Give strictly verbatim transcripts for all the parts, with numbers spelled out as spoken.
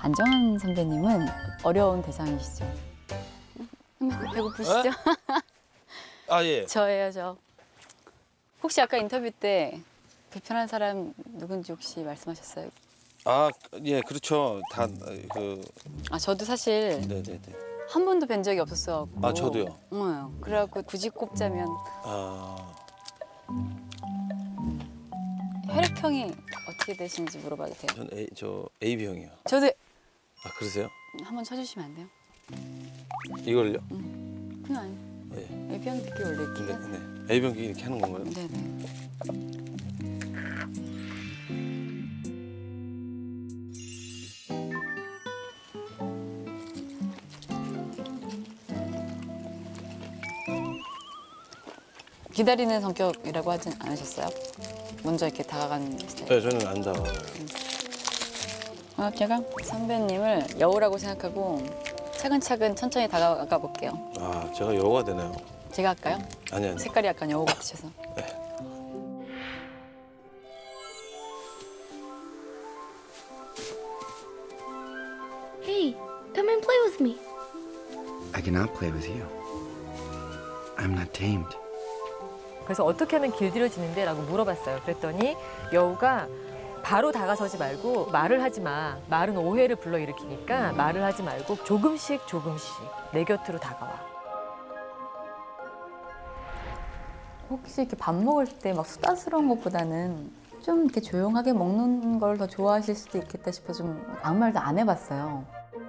안정환 선배님은 어려운 대상이시죠? 배고프시죠? 아, 예. 저예요, 저. 혹시 아까 인터뷰 때 불편한 사람 누군지 혹시 말씀하셨어요? 아, 예, 그렇죠. 다 그. 아, 저도 사실 네네네. 한 번도 뵌 적이 없었어. 아, 저도요. 응. 그래갖고 굳이 꼽자면 아, 혈액형이 어떻게 되시는지 물어봐도 돼요? 전 A, 저 에이비형이요. 저도 아, 그러세요? 한번 쳐주시면 안 돼요? 이걸요? 그냥 아니. 예. A병들끼리 원래 이렇게. 근데 네. 에이비형이 이렇게 하는 건가요? 네네. 기다리는 성격이라고 하진 않으셨어요? 먼저 이렇게 다가가는 스타일? 네, 저는 안 다. 아, 제가 선배님을 여우라고 생각하고 차근차근 천천히 다가가 볼게요. 아, 제가 여우가 되나요? 제가 할까요? 아니, 아니. 색깔이 약간 여우 같으셔서. Hey, come and play with me. I cannot play with you. I'm not tamed. 그래서 어떻게 하면 길들여지는데? 라고 물어봤어요. 그랬더니 여우가 바로 다가서지 말고 말을 하지 마. 말은 오해를 불러일으키니까 말을 하지 말고 조금씩 조금씩 내 곁으로 다가와. 혹시 이렇게 밥 먹을 때 막 수다스러운 것보다는 좀 이렇게 조용하게 먹는 걸 더 좋아하실 수도 있겠다 싶어서 좀 아무 말도 안 해봤어요.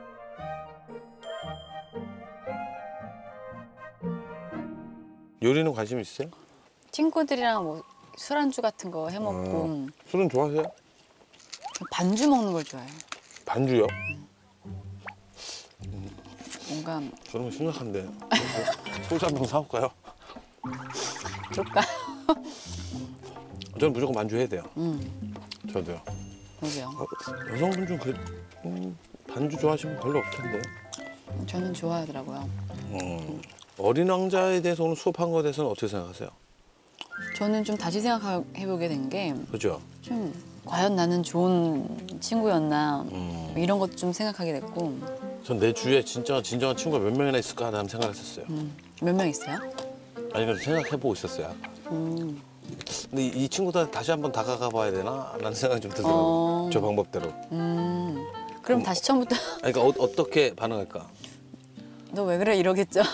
요리는 관심 있으세요? 친구들이랑 뭐 술안주 같은 거 해먹고 어, 술은 좋아하세요? 반주 먹는 걸 좋아해요. 반주요? 뭔가 그런 거 심각한데. 소주 한 병 사올까요? 줄까? 저는 무조건 반주 해야 돼요. 음, 저도요. 그러게요. 어, 여성분 중 그, 음, 반주 좋아하시는 분 별로 없을 텐데. 저는 좋아하더라고요. 음, 어린 왕자에 대해서 오늘 수업한 거에 대해서는 어떻게 생각하세요? 저는 좀 다시 생각해보게 된 게 그죠? 좀 과연 나는 좋은 친구였나 음, 이런 것도 좀 생각하게 됐고. 전 내 주위에 진짜 진정한 친구가 몇 명이나 있을까 하는 생각을 했었어요. 음, 몇 명 있어요? 아니, 그래서 생각해보고 있었어요. 아까. 음, 근데 이, 이 친구들 다시 한번 다가가 봐야 되나? 라는 생각이 좀 들더라고요. 어. 저 방법대로. 음, 그럼 다시 처음부터 아니, 그러니까 어, 어떻게 반응할까? 너 왜 그래 이러겠죠?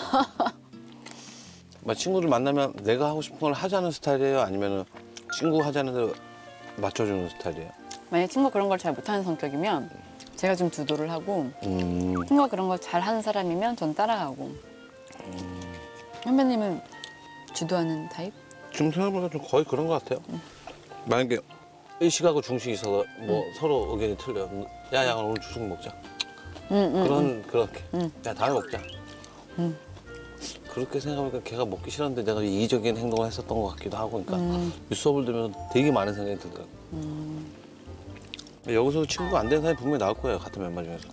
막 친구들 만나면 내가 하고 싶은 걸 하자는 스타일이에요? 아니면 친구 하자는 대로 맞춰주는 스타일이에요? 만약 친구가 그런 걸 잘 못하는 성격이면 제가 좀 주도를 하고 음, 친구가 그런 걸 잘하는 사람이면 전 따라가고. 선배님은 주도하는 타입? 지금 생각해보니까 좀 거의 그런 것 같아요. 만약에 일식하고 중식이 있어서 뭐 서로 의견이 틀려요. 야, 야, 오늘 주식 먹자. 응, 응, 그런, 그렇게. 응. 야, 다음에 먹자. 응. 그렇게 생각해보니까 걔가 먹기 싫었는데 내가 이기적인 행동을 했었던 것 같기도 하고. 그러니까 음. 이 수업을 들으면 되게 많은 생각이 들더라고요. 여기서 친구가 안 되는 사람이 분명히 나올 거예요. 같은 멤버 중에서도.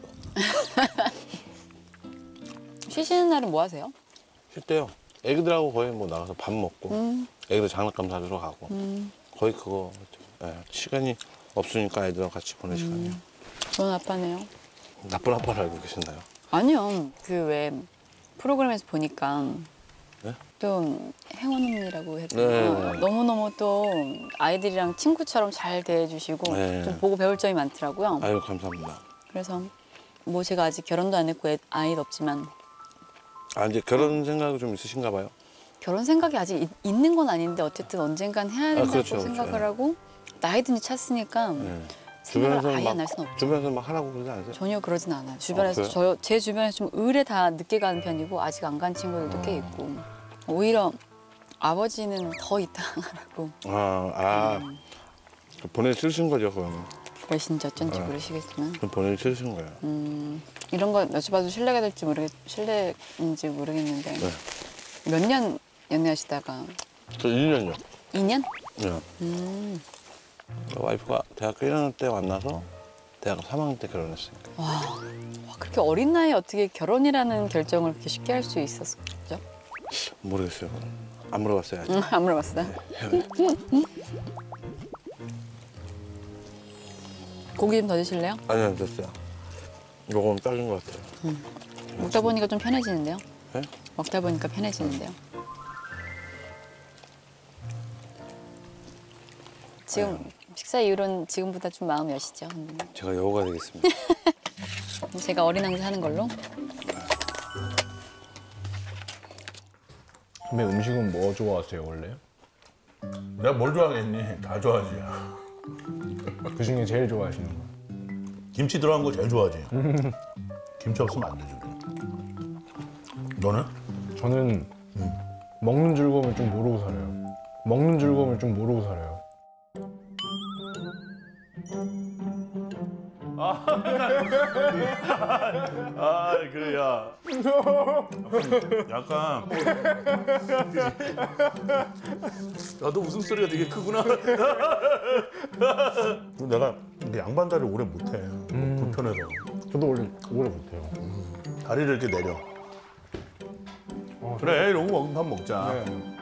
쉬시는 날은 뭐 하세요? 쉴 때요. 애기들하고 거의 뭐 나가서 밥 먹고 음, 애기들 장난감 사주러 가고 음. 거의 그거 같아요. 예, 시간이 없으니까 애들이랑 같이 보낼 시간이요. 좋은 아빠네요. 나쁜 아빠를 알고 계셨나요? 아니요. 그 왜 프로그램에서 보니까 네? 또 행운언니라고 해도 네. 너무너무 또 아이들이랑 친구처럼 잘 대해주시고 네. 좀 보고 배울 점이 많더라고요. 아유, 감사합니다. 그래서 뭐 제가 아직 결혼도 안 했고 애- 아이도 없지만 아, 이제 결혼 생각이 좀 있으신가 봐요? 결혼 생각이 아직 있, 있는 건 아닌데 어쨌든 언젠간 해야 된다고 그렇죠, 생각을 그렇죠. 하고 나이든지 찼으니까 네. 생각을 주변에서는 아예 막- 안 할 수는 없죠. 주변에서 막 하라고 그러지 않으세요? 전혀 그러진 않아요. 주변에서 그래요? 저, 제 주변에서 좀 의뢰 다 늦게 가는 편이고 아직 안 간 친구들도 꽤 있고 오히려 아버지는 더 이따 하라고 아, 아. 음. 보내기 싫으신 거죠, 그거는. 그러신지 어쩐지 아. 모르시겠지만 그럼 보내기 싫으신 거예요. 음, 이런 거 여쭤봐도 신뢰가 될지 모르겠 신뢰인지 모르겠는데 네. 몇 년 연애하시다가 저 일 년요. 이 년? 네. 음, 와이프가 대학교 일 학년 때 만나서 대학교 삼 학년 때 결혼했으니까. 와, 와, 그렇게 어린 나이에 어떻게 결혼이라는 결정을 그렇게 쉽게 할 수 있었죠? 모르겠어요. 안 물어봤어요, 아직. 음, 안 물어봤어요. 고기 좀 더 드실래요? 아니요, 됐어요. 요건 딱인 것 같아요. 먹다 보니까 좀 편해지는데요? 네? 먹다 보니까 편해지는데요? 지금 식사 이후로는 지금보다 좀 마음이 여시죠? 선배님? 제가 여우가 되겠습니다. 제가 어린 왕자 하는 걸로? 선배 음식은 뭐 좋아하세요 원래? 내가 뭘 좋아하겠니? 다 좋아하지. 그 중에 제일 좋아하시는 거? 김치 들어간 거 제일 좋아하지. 김치 없으면 안 되지. 우리. 너는? 저는 먹는 즐거움을 좀 모르고 살아요. 먹는 즐거움을 좀 모르고 살아요. 아 그래 야. 약간. 나도 웃음소리가 되게 크구나. 내가 근데 양반다리를 오래 못해. 불편해서. 저도 원래 오래 못해요. 다리를 이렇게 내려. 그래 이런 거 먹으면 밥 먹자. 네.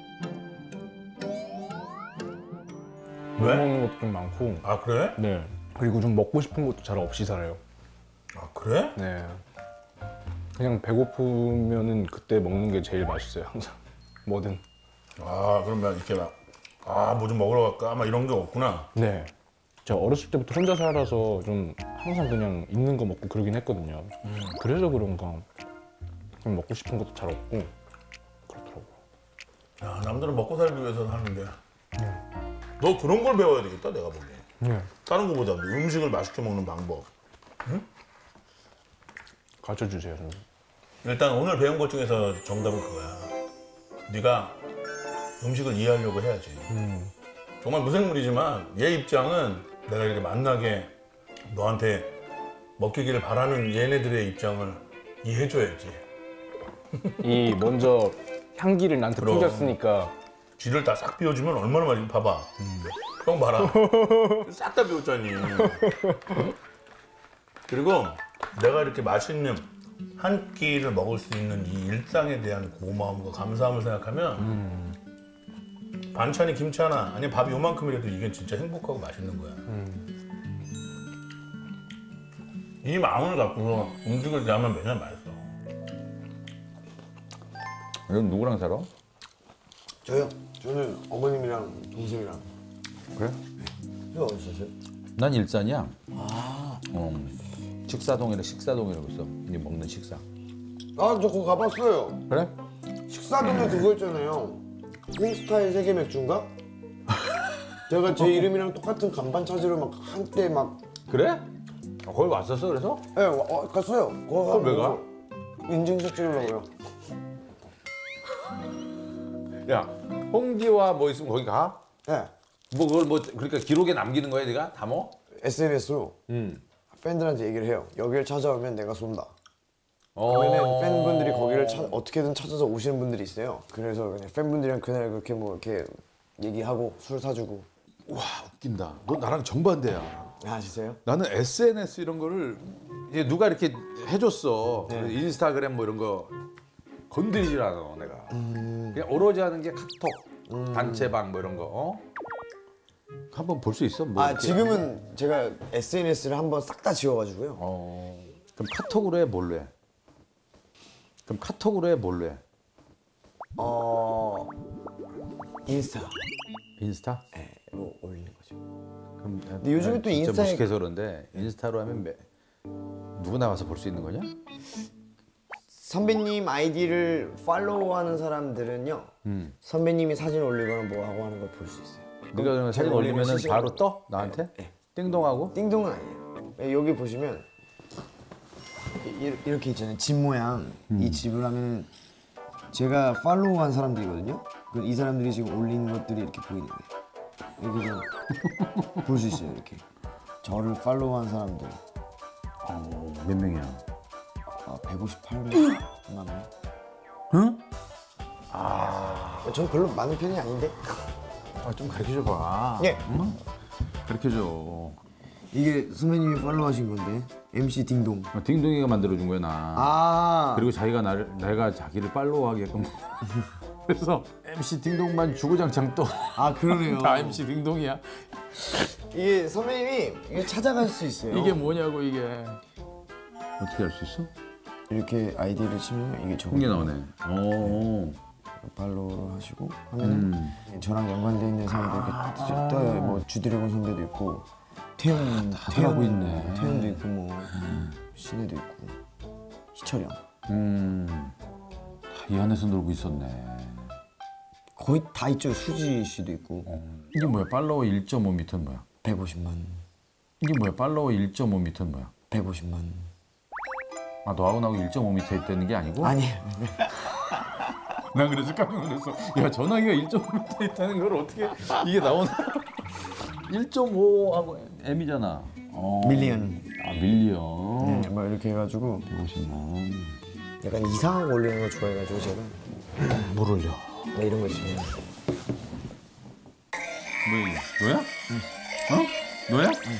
못 왜? 먹는 것도 좀 많고. 아 그래? 네. 그리고 좀 먹고 싶은 것도 잘 없이 살아요. 아 그래? 네. 그냥 배고프면은 그때 먹는 게 제일 맛있어요 항상. 뭐든. 아 그러면 이렇게 막 아 뭐 좀 먹으러 갈까? 막 이런 게 없구나. 네. 제가 어렸을 때부터 혼자 살아서 좀 항상 그냥 있는 거 먹고 그러긴 했거든요. 그래서 그런가 좀 먹고 싶은 것도 잘 없고 그렇더라고요. 야 남들은 먹고 살기 위해서 하는데 너 그런 걸 배워야 되겠다 내가 보기엔. 네. 다른 거보다 음식을 맛있게 먹는 방법. 가르쳐 주세요, 선생님. 일단 오늘 배운 것 중에서 정답은 그거야. 네가 음식을 이해하려고 해야지. 음. 정말 무생물이지만 얘 입장은 내가 이렇게 만나게 너한테 먹히기를 바라는 얘네들의 입장을 이해해줘야지. 이 먼저 향기를 나한테 그럼. 풍겼으니까. 쥐를 다 싹 비워주면 얼마나 맛있지. 봐봐. 형 봐라. 싹 다 비웠잖니. 응? 그리고 내가 이렇게 맛있는 한 끼를 먹을 수 있는 이 일상에 대한 고마움과 감사함을 생각하면 음. 반찬이 김치 하나 아니면 밥이 요만큼이라도 이게 진짜 행복하고 맛있는 거야. 음. 이 마음을 갖고 음식을 대하면 맨날 맛있어. 넌 누구랑 살아? 저요? 저는 어머님이랑 동생이랑. 그래? 형 어디 사세요? 난 일산이야. 아. 어, 식사동이라 식사동이라고 있어. 이제 먹는 식사. 아, 저 그거 가봤어요. 그래? 식사동에 그거 있잖아요. 홈스타일 세계 맥주인가? 제가 제 이름이랑 똑같은 간판 찾으러 막 한때 막. 그래? 아, 거기 왔었어 그래서? 예, 네, 어, 갔어요. 거기 그걸 왜 가? 인증샷 찍으려고요. 야, 홍기와 뭐 있으면 거기 가? 예. 네. 뭐 그걸 뭐 그러니까 기록에 남기는 거야 네가 다 뭐? 에스엔에스로 응. 팬들한테 얘기를 해요. 여기를 찾아오면 내가 쏜다. 어. 그러면 팬분들이 거기를 찾, 어떻게든 찾아서 오시는 분들이 있어요. 그래서 그냥 팬분들이랑 그날 그렇게 뭐 이렇게 얘기하고 술 사주고. 와 웃긴다. 너 나랑 정반대야. 아 진짜요? 나는 에스엔에스 이런 거를 이제 누가 이렇게 해줬어. 네. 인스타그램 뭐 이런 거 건드리질 않아 내가. 음. 그냥 오로지 하는 게 카톡, 단체방 뭐 이런 거. 어? 한번 볼 수 있어? 뭐 아 이렇게. 지금은 제가 에스엔에스를 한번 싹 다 지워가지고요. 어. 그럼 카톡으로 해 뭘로 해? 그럼 카톡으로 해 뭘로 해? 어 인스타. 인스타? 네, 뭐 올리는 거죠. 그럼 근데 요즘에 또 진짜 인스타에- 무식해서 그런데 인스타로 하면 매, 누구 나와서 볼 수 있는 거냐? 선배님 아이디를 팔로우하는 사람들은요. 음. 선배님이 사진 올리거나 뭐 하고 하는 걸 볼 수 있어요. 네가 그러면 사진 제가 올리면 올리면은 실시간으로. 바로 떠 나한테? 네. 띵동하고? 띵동은 아니에요. 네, 여기 보시면 이- 이렇게 있잖아요. 집 모양. 이 집을 하면 제가 팔로우한 사람들이거든요. 그 이 사람들이 지금 올린 것들이 이렇게 보이는 거예요. 이렇게 좀 볼 수 있어요. 이렇게 저를 팔로우한 사람들. 어, 몇 명이야? 아, 백오십팔만 명. 응? 전 별로 많은 편이 아닌데. 아, 좀 가르쳐줘 봐. 예. 응? 가르쳐줘. 이게 선배님이 팔로우하신 건데 엠씨 딩동. 아, 딩동이가 만들어준 거야 나. 아. 그리고 자기가 나를 내가 자기를 팔로우하게끔. 그래서 엠씨 딩동만 주구장창 또. 아 그러네요. 다 엠씨 딩동이야. 이게 선배님이 이게 찾아갈 수 있어요. 이게 뭐냐고 이게. 어떻게 할 수 있어? 이렇게 아이디를 치면 이게 저거 큰 게 나오네. 오. 팔로우를 하시고 하면은 음. 저랑 연관돼 있는 사람들 이렇게 떠요. 뭐 주드래곤 선배도 있고 태연 하고 있네. 태연도 있고 뭐 신혜도 있고 희철이 형 음. 다 이 안에서 놀고 있었네. 거의 다 있죠. 수지 씨도 있고. 어. 이게 뭐야? 팔로워 일 점 오 미터는 뭐야? 백오십만. 이게 뭐야? 팔로워 일 점 오 미터는 뭐야? 백오십만. 아, 너하고 나하고 일 점 오 미터 있다는 게 아니고? 아니에요. 난 그래서 깜짝 놀랐어. 야, 전화기가 일 점 오 미터 있다는 걸 어떻게 이게 나오나? 일 점 오하고 M이잖아. 어. 밀리언. 아, 밀리언. 네, 막 이렇게 해가지고 백오십만. 약간 이상한 거 올리는 거 좋아해가지고 제가 물 올려. 네, 이런 거 있잖아요. 뭐야 이게? 너야? 응. 어? 너야? 응.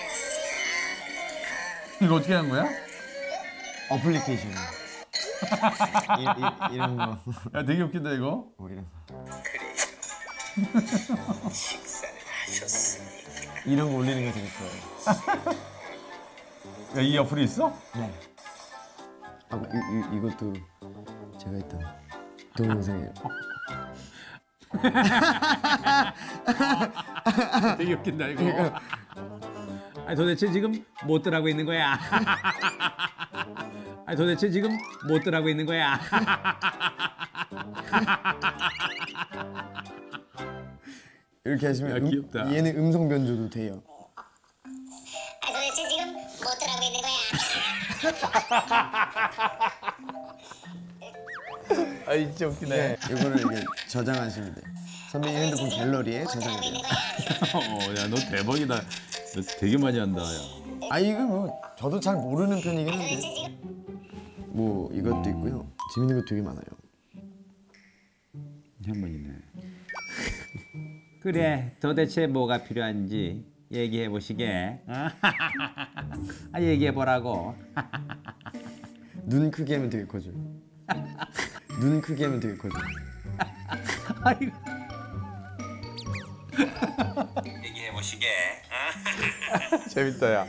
이거 어떻게 하는 거야? 어플리케이션. 이, 이, 이런 거. 야, 되게 웃긴다 이거. 뭐 이런 거. 이런 거 올리는 거 되게 좋아해요. 야, 이 어플이 있어? 네. 아, 이, 이, 이것도 제가 했던 동영상이에요. 되게 웃긴다 이거. 아니 도대체 지금 뭣들 하고 있는 거야? 아니 도대체 지금 뭣들 하고 있는 거야? 이렇게 하시면 야, 귀엽다. 음, 얘는 음성 변조도 돼요. 아, 도대체 지금 뭣들 하고 있는 거야? 아 진짜 웃기네. 네, 이거를 이게 저장하시면 돼요. 선배님 핸드폰 갤러리에 저장이 돼요. 어, 야 너 대박이다. 너 되게 많이 한다. 야. 아 이거 뭐 저도 잘 모르는 편이긴 한데 뭐 이것도 있고요. 재밌는 거 되게 많아요. 한번 있네. 그래, 도대체 뭐가 필요한지 얘기해 보시게. 아, 얘기해 보라고. 눈 크게 하면 되게 커져요. 눈 크게 하면 되게 커져요. 아이고. 얘기해 보시게. 재밌다 야.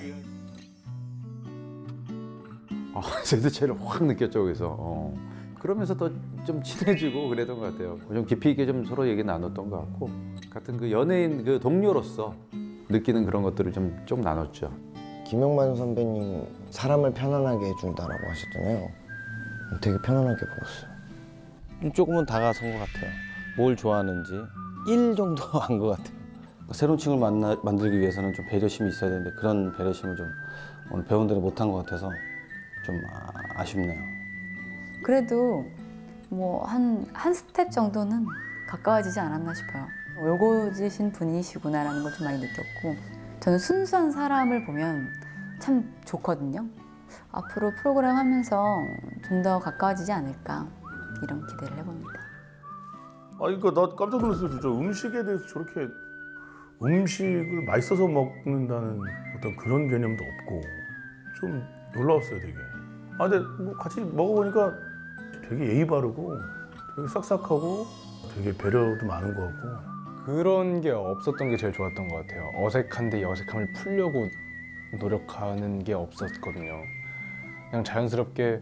아, 세대차이를 확 느꼈죠 거기서. 어. 그러면서 더 좀 친해지고 그랬던 것 같아요. 좀 깊이 있게 좀 서로 얘기 나눴던 것 같고 같은 그 연예인 그 동료로서 느끼는 그런 것들을 좀 좀 나눴죠. 김영만 선배님 사람을 편안하게 해준다라고 하셨잖아요. 되게 편안하게 보았어요. 조금은 다가선 것 같아요. 뭘 좋아하는지 일 정도 한 것 같아요. 새로운 친구를 만나, 만들기 위해서는 좀 배려심이 있어야 되는데 그런 배려심을 좀 오늘 배우들이 못한 것 같아서 좀 아, 아쉽네요. 그래도 뭐 한 한 스텝 정도는 가까워지지 않았나 싶어요. 올곧으신 분이시구나라는 걸 좀 많이 느꼈고 저는 순수한 사람을 보면 참 좋거든요. 앞으로 프로그램 하면서 좀 더 가까워지지 않을까 이런 기대를 해봅니다. 아, 그러니까 나 깜짝 놀랐어요. 진짜 음식에 대해서 저렇게 음식을 맛있어서 먹는다는 어떤 그런 개념도 없고 좀 놀라웠어요, 되게. 아, 근데 뭐 같이 먹어보니까 되게 예의 바르고 되게 싹싹하고 되게 배려도 많은 것 같고. 그런 게 없었던 게 제일 좋았던 것 같아요. 어색한데 이 어색함을 풀려고 노력하는 게 없었거든요. 그냥 자연스럽게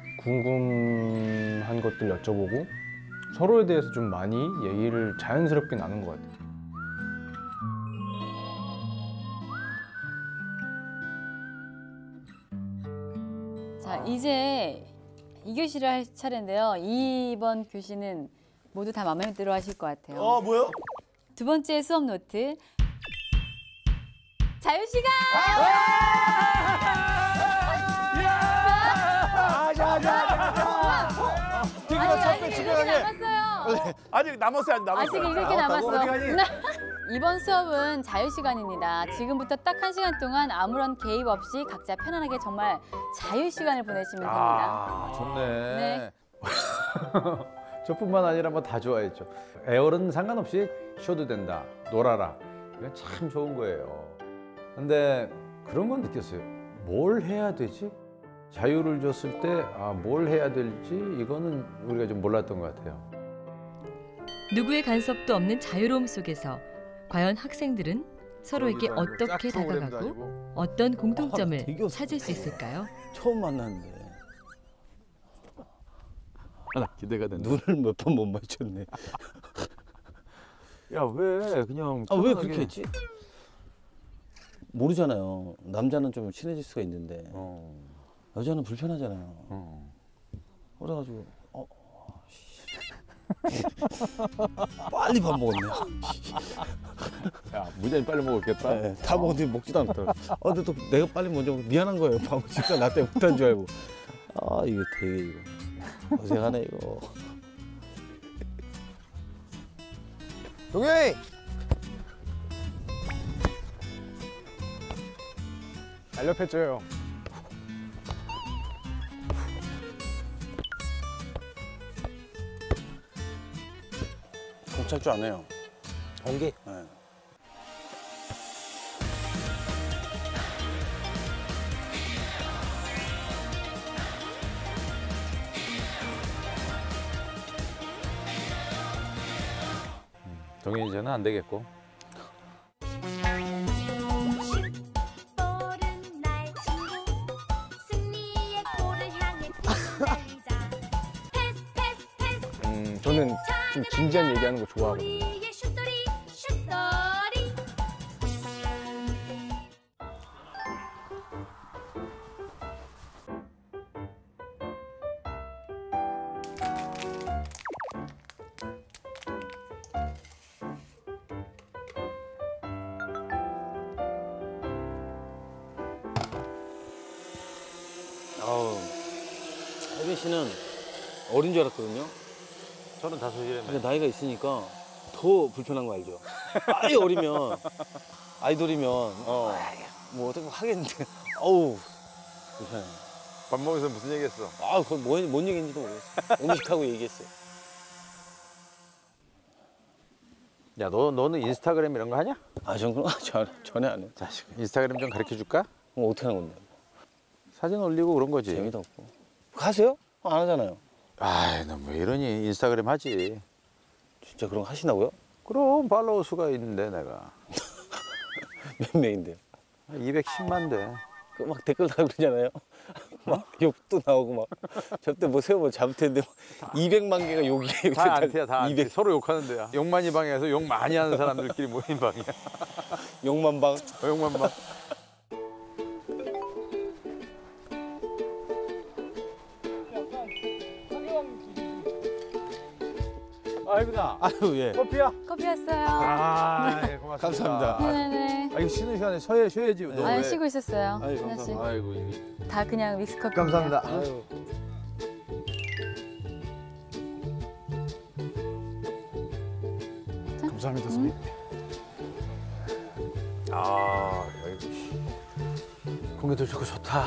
궁금한 것들 여쭤보고 서로에 대해서 좀 많이 얘기를 자연스럽게 나눈 것 같아요. 자, 이제 이 교시를 할 차례인데요. 이번 교시는 모두 다 마음에 들어 하실 것 같아요. 어, 뭐요? 두 번째 수업 노트. 자유 시간! 아니, 아직 이렇게 남았어요. 아직 남았어요, 아직 남았어요. 아직 이렇게 남았어. 이번 수업은 자유 시간입니다. 지금부터 딱 한 시간 동안 아무런 개입 없이 각자 편안하게 정말 자유 시간을 보내시면 됩니다. 아, 좋네. 네. 저뿐만 아니라 뭐 다 좋아했죠. 에어는 상관없이 쉬어도 된다. 놀아라. 이건 참 좋은 거예요. 근데 그런 건 느꼈어요. 뭘 해야 되지? 자유를 줬을 때 아, 뭘 해야 될지 이거는 우리가 좀 몰랐던 것 같아요. 누구의 간섭도 없는 자유로움 속에서 과연 학생들은 서로에게 어떻게 다가가고 어떤 공통점을 아, 되게 찾을 수 있을까요? 처음 만났는데 아, 나 기대가 된다. 눈을 몇 번 못 맞췄네. 야, 왜 그냥 아 왜 편하게- 그렇게 했지? 모르잖아요. 남자는 좀 친해질 수가 있는데 어. 여자는 불편하잖아요. 어. 그래가지고 어, 씨. 빨리 밥 먹었네. 야, 무지하게 빨리 먹었겠다. 네, 다 먹었는데 먹지도 않더라고. 어, 근데 또 내가 빨리 먼저 먹 미안한 거예요. 밥 식사 나 때문에 못한 줄 알고. 아 이거 되게 이거 어색하네 이거. 동현이! 날렵했죠. 공찰 줄 아네요. 공기? 네. 동현이 쟤는 안 되겠고. 뽀른 날 친구 승리의 골을 향해 달리자 패스 패스 패스 음, 저는 좀 진지한 얘기하는 거 좋아하거든요. 우리의 슛돌이 슛돌이 아우 혜빈 씨는 어린 줄 알았거든요. 저는 다섯이라면. 근데 나이가 있으니까 더 불편한 거 알죠? 아예 어리면 아이돌이면 어, 뭐 어떻게 하겠는데 어우 불편해. 밥 먹으면서 무슨 얘기했어? 아 그건 뭐, 뭔 얘기인지도 모르겠어. 음식하고 얘기했어요. 야, 너 너는 인스타그램 이런 거 하냐? 아 전 그런 거 전, 전혀 안 해요. 자식, 인스타그램 좀 가르쳐 줄까? 그럼 어떻게 하는 건데? 사진 올리고 그런 거지. 재미도 없고. 하세요? 안 하잖아요. 아이, 너 왜 이러니? 인스타그램 하지. 진짜 그런 거 하시나고요? 그럼 팔로워 수가 있는데 내가 몇 명인데요? 이백십만 대. 그 막 댓글 달고 그러잖아요. 막 욕도 나오고 막 저때 뭐 세워 뭐 잘못했는데 막 이백만 개가 욕이에요. 다 안티야, 다 안티. 이백 서로 욕하는 데야. 욕만이 방에서 욕 많이 하는 사람들끼리 모인 방이야. 욕만 방. 어, 욕만 방. 아이구나. 아유 예. 커피야? 커피 왔어요. 아, 예, 고맙습니다. 감사합니다. 네네. 아, 이거 쉬는 시간에 쉬어, 쉬어야지. 너 아, 왜? 쉬고 있었어요. 아유, 하나씩. 감사합니다. 아이고, 이게. 다 그냥 믹스 커피. 감사합니다. 아유. 감사합니다, 선생님. 아, 여기 공기도 좋고 좋다.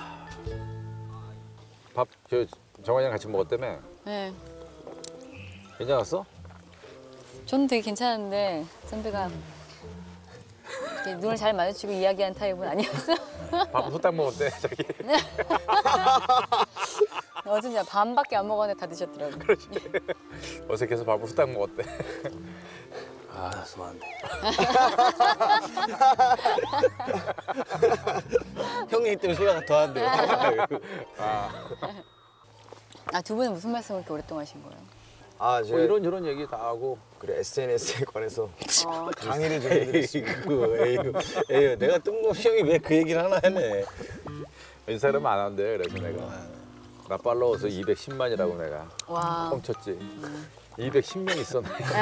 밥, 저 정환이랑 같이 먹었다며? 네. 괜찮았어? 저는 되게 괜찮은데 선배가 이렇게 눈을 잘 마주치고 이야기하는 타입은 아니었어요. 밥 후딱 먹었대, 자기. 어쩐지 반밖에 안 먹었는데 다 드셨더라고요. 그렇지. 어색해서 밥을 후딱 먹었대. 아 수고한데. 형님 때문에 소리가 더한데요. 아, 아, 두 분은 무슨 말씀을 이렇게 오랫동안 하신 거예요? 아, 뭐 제가 이런저런 얘기 다 하고. 그래 에스엔에스에 관해서 어, 강의를 좀 해드렸습니다. 그거 에휴 에휴 내가 뜬금없이 형이 왜 그 얘기를 하나 했네. 인스타그램 안 한대, 그래서 내가. 나 팔로워서 이백십만이라고 내가 와. 뻥쳤지. 이백십 명 있어.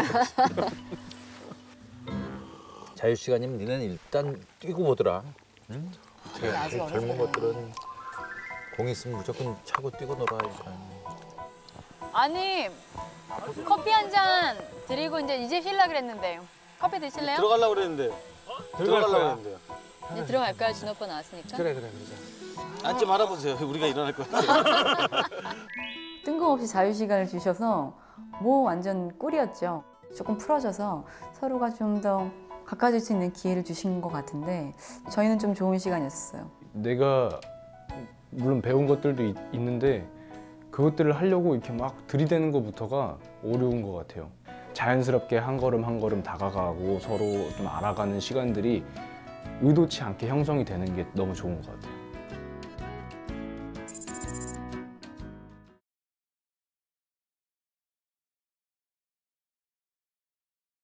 자유 시간이면 니는 일단 뛰고 보더라. 응? 네, 아직 젊은 어리세요. 것들은 공 있으면 무조건 차고 뛰고 놀아. 일단. 아니, 커피 한 잔 드리고 이제 이제 쉬려고 그랬는데 커피 드실래요? 들어가려고 그랬는데. 들어가려고 그랬는데. 이제 들어갈까요? 준호 오빠 나왔으니까. 그래 그래 그러자. 앉지 말아보세요. 우리가 일어날 것 같아요. 뜬금없이 자유 시간을 주셔서 뭐 완전 꿀이었죠. 조금 풀어져서 서로가 좀 더 가까워질 수 있는 기회를 주신 것 같은데 저희는 좀 좋은 시간이었어요. 내가 물론 배운 것들도 있, 있는데 그것들을 하려고 이렇게 막 들이대는 것부터가 어려운 것 같아요. 자연스럽게 한 걸음 한 걸음 다가가고 서로 좀 알아가는 시간들이 의도치 않게 형성이 되는 게 너무 좋은 것 같아요.